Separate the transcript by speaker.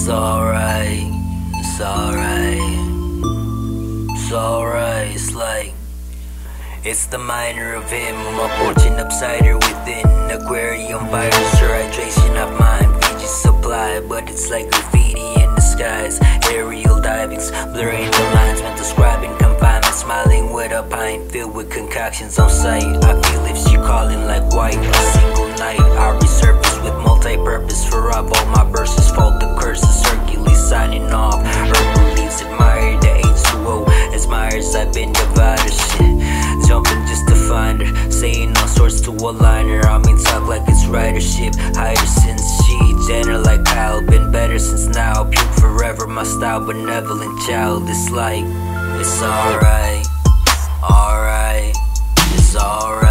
Speaker 1: It's alright, it's alright, it's alright, it's like it's the minor of him, a fortune upsider within aquarium virus, hydration of mind, Fiji supply, but it's like graffiti in the skies, aerial divings, blurring the lines, when describing confinement, smiling with a pint filled with concoctions on sight. I feel if she calling like white, a single night, I resurface with multi-purpose for all my verses, fold the curses, Hercules signing off, herbal leaves admire the H2O, as Myers I've been divided, shit, jumping just to find her, saying all sorts to align her, I mean talk like it's ridership, higher since she, Jenner like Kyle, been better since now, puke forever, my style, benevolent child, it's like, it's alright, alright, it's alright.